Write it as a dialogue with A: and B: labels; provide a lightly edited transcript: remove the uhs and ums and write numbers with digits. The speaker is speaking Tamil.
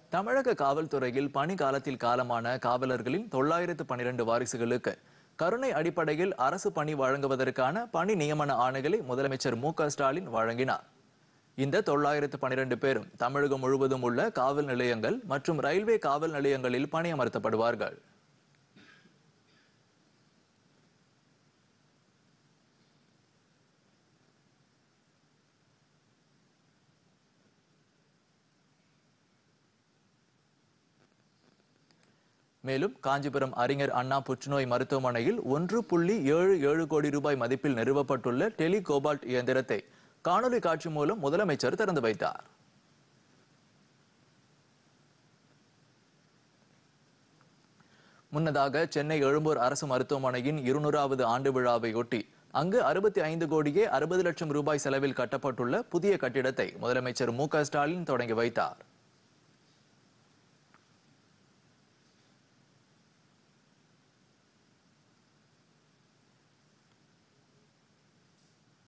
A: தமிழக காவல்துறையில் பணி காலத்தில் காலமான காவலர்களின் 912 வாரிசுகளுக்கு கருணை அடிப்படையில் அரசு பணி வழங்குவதற்கான பணி நியமன ஆணைகளை முதலமைச்சர் மு.க.ஸ்டாலின் வழங்கினார். இந்த 912 பேரும் தமிழகம் முழுவதும் உள்ள காவல் நிலையங்கள் மற்றும் ரயில்வே காவல் நிலையங்களில் பணியமர்த்தப்படுவார்கள். மேலும் காஞ்சிபுரம் அறிஞர் அண்ணா புற்றுநோய் மருத்துவமனையில் 1.77 கோடி ரூபாய் மதிப்பில் நிறுவப்பட்டுள்ள டெலி கோபால்ட் இயந்திரத்தை காணொலி காட்சி மூலம் முதலமைச்சர் திறந்து வைத்தார். முன்னதாக சென்னை எழும்பூர் அரசு மருத்துவமனையின் 200வது ஆண்டு விழாவையொட்டி அங்கு 65 கோடியே 60 லட்சம் ரூபாய் செலவில் கட்டப்பட்டுள்ள புதிய கட்டிடத்தை முதலமைச்சர் மு.க.ஸ்டாலின் தொடங்கி வைத்தார்.